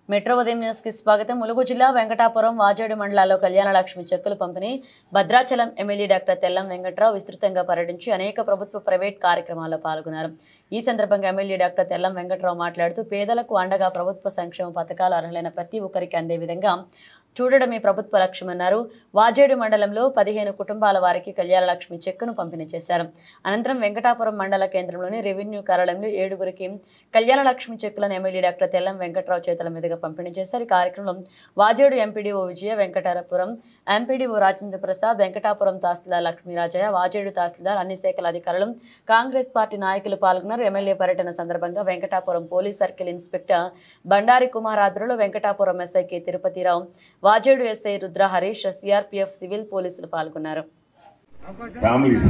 Metro ఉదయం news కి స్వాగతం. ములుగు జిల్లా వెంకటాపురం వాజేడు మండలాల్లో కళ్యాణలక్ష్మి చెక్కుల పంపిణీ. భద్రాచలం ఎమ్మెల్యే డాక్టర్ తెల్లం వెంకట్రావు విస్తృతంగా పర్యటించి అనేక ప్రభుత్వ ప్రైవేట్ కార్యక్రమాల్లో పాల్గొన్నారు. ఈ సందర్భంగా ఎమ్మెల్యే డాక్టర్ తెల్లం వెంకట్రావు మాట్లాడుతూ పేదలకు అండగా ప్రభుత్వ సంక్షేమ పథకాలు అర్హులైన ప్రతి ఒక్కరికి అందే విధంగా చూడడమే ప్రభుత్వ లక్ష్యమన్నారు. వాజేడు మండలంలో 15 కుటుంబాల వారికి కళ్యాణలక్ష్మి చెక్కును పంపిణీ చేశారు. అనంతరం వెంకటాపురం మండల కేంద్రంలోని రెవెన్యూ కార్యాలయంలో 7గురికి కళ్యాణలక్ష్మి చెక్కులను ఎమ్మెల్యే డాక్టర్ తెల్లం వెంకట్రావు చేతుల మీదుగా పంపిణీ చేశారు. ఈ కార్యక్రమంలో వాజేడు ఎంపీడీఓ విజయ, వెంకటాపురం ఎంపీడీఓ రాజేంద్ర ప్రసాద్, వెంకటాపురం తహసీల్దార్ లక్ష్మీరాజయ్య, వాజేడు తహసీల్దార్, అన్ని శాఖల అధికారులు, కాంగ్రెస్ పార్టీ నాయకులు పాల్గొన్నారు. ఎమ్మెల్యే పర్యటన సందర్భంగా Venkatapuram police circle inspector Bandari Kumar ఆధ్వర్యంలో వెంకటాపురం ఎస్ఐకి Tirupatirao, Vajedu SI Rudra Harish, CRPF, civil పోలీసులు పాల్గొన్నారు. ఫ్యామిలీస్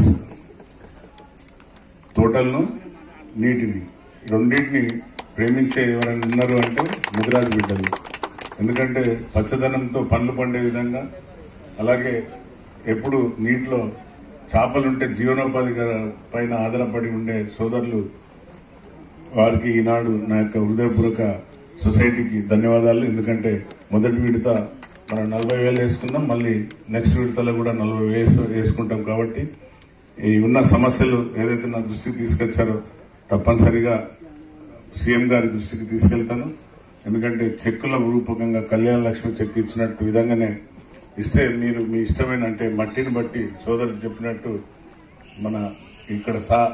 తోటలను నీటిని రెండింటిని ప్రేమించే ఎవరైనా ఉన్నారు అంటే ముదిరాజు బిడ్డలు. ఎందుకంటే పచ్చదనంతో పండ్లు పండే విధంగా, అలాగే ఎప్పుడు నీటిలో చేపలుంటే జీవనోపాధి పైన ఆధారపడి ఉండే సోదరులు, వారికి ఈనాడు నా యొక్క హృదయపూర్వక సొసైటీకి ధన్యవాదాలు. ఎందుకంటే మొదటి విడత మనం 40,000 వేసుకున్నాం, మళ్ళీ నెక్స్ట్ విడతలో కూడా 40,000 వేసుకుంటాం. కాబట్టి ఈ ఉన్న సమస్యలు ఏదైతే నా దృష్టికి తీసుకొచ్చారో తప్పనిసరిగా సీఎం గారి దృష్టికి తీసుకెళ్తాను. ఎందుకంటే చెక్కుల రూపకంగా కళ్యాణ లక్ష్మి చెక్ ఇచ్చినట్టు విధంగానే ఇస్తే మీరు మీ ఇష్టమైన, అంటే మట్టిని బట్టి సోదరుడు చెప్పినట్టు మన ఇక్కడ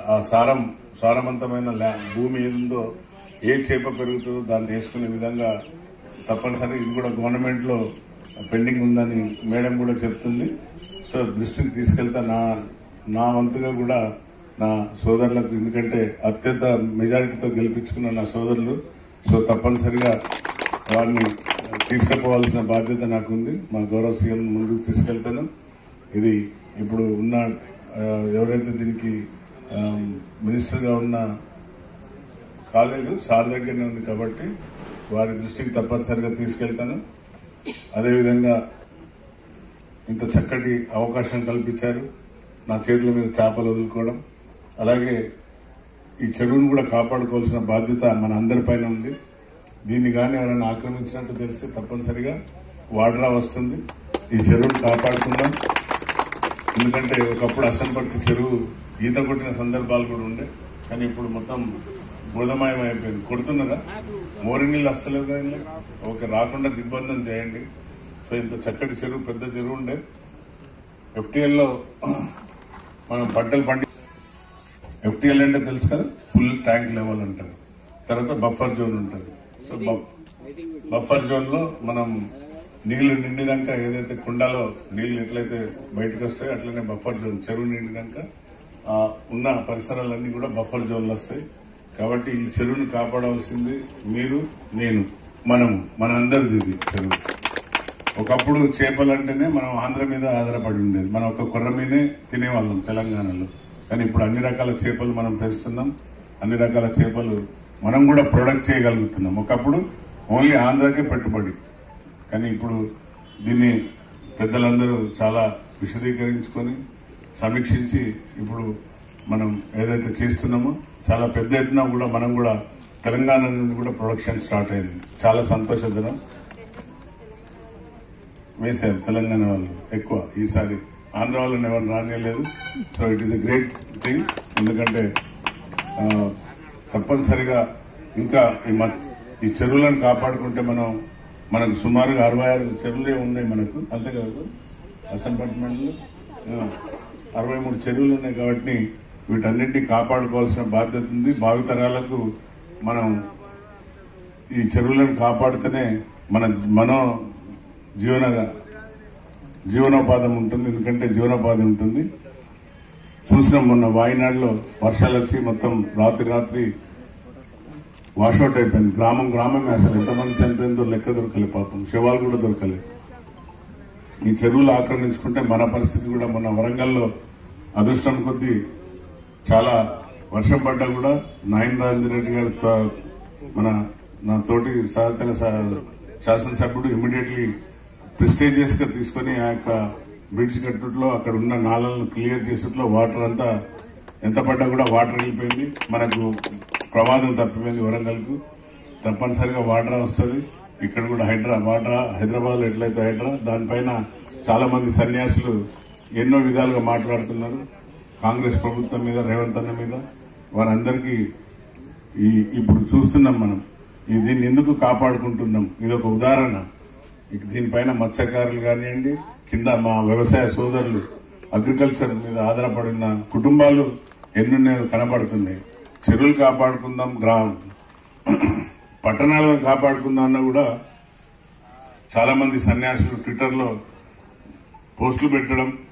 సారవంతమైన భూమి ఏదుందో, ఏ చేప పెరుగుతుందో దాన్ని వేసుకునే విధంగా తప్పనిసరి ఇది కూడా గవర్నమెంట్ లో పెండింగ్ ఉందని మేడం కూడా చెప్తుంది. సో దృష్టికి తీసుకెళ్తా నా వంతుగా కూడా నా సోదరులకు, ఎందుకంటే అత్యంత మెజారిటీతో గెలిపించుకున్న నా సోదరులు, సో తప్పనిసరిగా వారిని తీసుకుపోవాల్సిన బాధ్యత నాకుంది. మా గౌరవ సీఎం ముందుకు తీసుకెళ్తాను. ఇది ఇప్పుడు ఉన్న ఎవరైతే దీనికి మినిస్టర్గా ఉన్న కాలేదు, సార్ దగ్గరనే ఉంది కాబట్టి వారి దృష్టికి తప్పనిసరిగా తీసుకెళ్తాను. అదేవిధంగా ఇంత చక్కటి అవకాశం కల్పించారు, నా చేతుల మీద చేపలు వదులుకోవడం. అలాగే ఈ చెరువును కూడా కాపాడుకోవాల్సిన బాధ్యత మన అందరిపైన ఉంది. దీన్ని కానీ ఎవరైనా ఆక్రమించినట్టు తెలిస్తే తప్పనిసరిగా వాడ్రా వస్తుంది. ఈ చెరువును కాపాడుకుందాం. ఎందుకంటే ఒకప్పుడు అసంపర్తి చెరువు ఈత కొట్టిన సందర్భాలు కూడా ఉండే, కానీ ఇప్పుడు మొత్తం బురదమయం అయిపోయింది. కొడుతున్నారా? మోరి నీళ్ళు వస్తలేదు కదా, ఓకే, రాకుండా దిగ్బంధం చేయండి. సో ఇంత చక్కటి చెరువు, పెద్ద చెరువు ఉండే. ఎఫ్టీఎల్లో మనం పంటలు ఎఫ్టీఎల్ అంటే తెలుసు కదా, ఫుల్ ట్యాంక్ లెవెల్ అంటారు. తర్వాత బఫర్ జోన్ ఉంటుంది. సో బఫర్ జోన్ లో మనం నీళ్లు నిండినాక, ఏదైతే కుండలో నీళ్లు ఎట్లయితే బయటకు వస్తాయో అట్లనే బఫర్ జోన్, చెరువు నిండినాక ఉన్న పరిసరాలన్నీ కూడా బఫర్ జోన్లు వస్తాయి. కాబట్టి ఈ చెరువును కాపాడవలసింది మీరు, నేను, మనందరిది ఇది చెరువు. ఒకప్పుడు చేపలంటేనే మనం ఆంధ్ర మీద ఆధారపడి ఉండేది, మనం ఒక కొర్ర మీదే తినేవాళ్ళం తెలంగాణలో. కానీ ఇప్పుడు అన్ని రకాల చేపలు మనం పెంచుతున్నాం, అన్ని రకాల చేపలు మనం కూడా ప్రొడక్ట్ చేయగలుగుతున్నాం. ఒకప్పుడు ఓన్లీ ఆంధ్రాకే పెట్టుబడి, కానీ ఇప్పుడు దీన్ని పెద్దలందరూ చాలా విశదీకరించుకొని సమీక్షించి ఇప్పుడు మనం ఏదైతే చేస్తున్నామో చాలా పెద్ద ఎత్తున కూడా మనం కూడా తెలంగాణ నుండి కూడా ప్రొడక్షన్ స్టార్ట్ అయింది. చాలా సంతోషకరం. వేశారు తెలంగాణ వాళ్ళు ఎక్కువ, ఈసారి ఆంధ్ర వాళ్ళని ఎవరు రానియలేదు. So it is a great thing. ఎందుకంటే తప్పనిసరిగా ఇంకా ఈ చెరువులను కాపాడుకుంటే మనకు సుమారుగా 66 చెరువులే ఉన్నాయి మనకు, అంతేకాదు అసంపట్నంలో 63 చెరువులు ఉన్నాయి. కాబట్టి వీటన్నింటినీ కాపాడుకోవాల్సిన బాధ్యత ఉంది. భావితరాలకు మనం ఈ చెరువులను కాపాడితేనే మన జీవనోపాధి ఉంటుంది. ఎందుకంటే జీవనోపాధి ఉంటుంది. చూసిన మొన్న వాయినాడులో వర్షాలు వచ్చి మొత్తం రాత్రి వాషౌట్ అయిపోయింది. గ్రామమే అసలు ఎంతమంది చనిపోయిందో లెక్క దొరకలే, పాపం శవాలు కూడా దొరకలే. ఈ చెరువులు ఆక్రమించుకుంటే మన పరిస్థితి కూడా, మొన్న వరంగల్లో అదృష్టం కొద్దీ చాలా వర్షం పడ్డా కూడా నాయన రాజేంద్ర రెడ్డి గారు, నా తోటి సహచర శాసనసభ్యుడు, ఇమ్మీడియట్లీ ప్రిస్టేజియస్ గా తీసుకుని ఆ యొక్క బ్రిడ్జ్ కట్టుట్లో అక్కడ ఉన్న నాళాలను క్లియర్ చేసేట్లో వాటర్ అంతా ఎంత పడ్డా కూడా వాటర్ వెళ్ళిపోయింది. మనకు ప్రమాదం తప్పిపోయింది. వరంగల్ కు తప్పనిసరిగా వాటర్ వస్తుంది. ఇక్కడ కూడా హైదరాబాద్ లో ఎట్లయితే హైడ్రా దానిపైన చాలా మంది సన్యాసులు ఎన్నో విధాలుగా మాట్లాడుతున్నారు కాంగ్రెస్ ప్రభుత్వం మీద, రేవంత్ అన్న మీద. వారందరికీ ఇప్పుడు చూస్తున్నాం మనం దీన్ని ఎందుకు కాపాడుకుంటున్నాం. ఇది ఒక ఉదాహరణ. దీనిపైన మత్స్యకారులు కానివ్వండి, కింద మా వ్యవసాయ సోదరులు, అగ్రికల్చర్ మీద ఆధారపడిన కుటుంబాలు ఎన్నెన్నో కనబడుతున్నాయి. చెరువులు కాపాడుకుందాం, పట్టణాలను కాపాడుకుందాం అన్న కూడా చాలా మంది సన్యాసులు ట్విట్టర్లో పోస్టులు పెట్టడం,